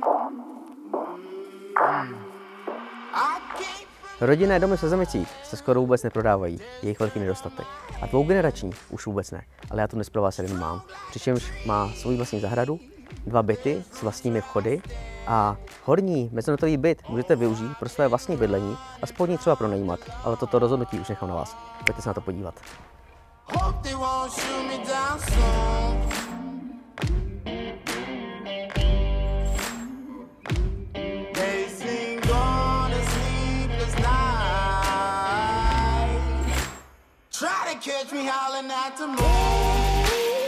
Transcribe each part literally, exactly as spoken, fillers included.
Rodinné domy v Sezamicích se skoro vůbec neprodávají, je jich velký nedostatek. A dvougenerační už vůbec ne, ale já tu dnes pro vás jeden mám. Přičemž má svou vlastní zahradu, dva byty s vlastními vchody a horní mezonotový byt můžete využít pro své vlastní bydlení a spodní třeba pronajímat, ale toto rozhodnutí už nechám na vás. Pojďte se na to podívat. Catch me howling at the moon.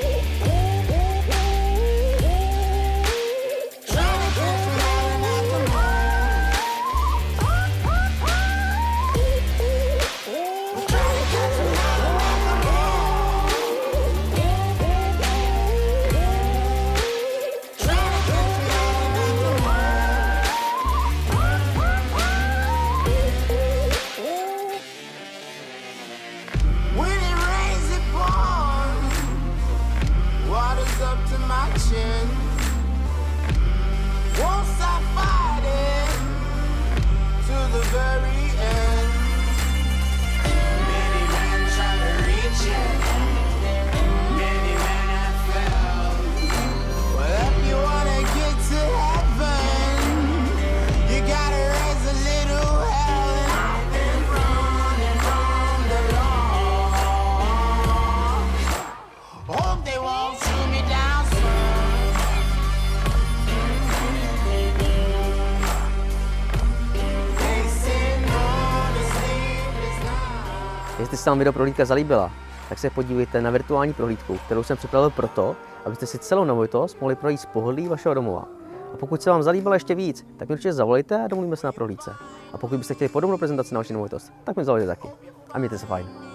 Jestli se vám video prohlídka zalíbila, tak se podívejte na virtuální prohlídku, kterou jsem připravil proto, abyste si celou nemovitost mohli projít z pohodlí vašeho domova. A pokud se vám zalíbila ještě víc, tak mi určitě zavolejte a domluvíme se na prohlídce. A pokud byste chtěli podobnou prezentaci na vaši nemovitost, tak mi zavolejte taky. A mějte se fajn.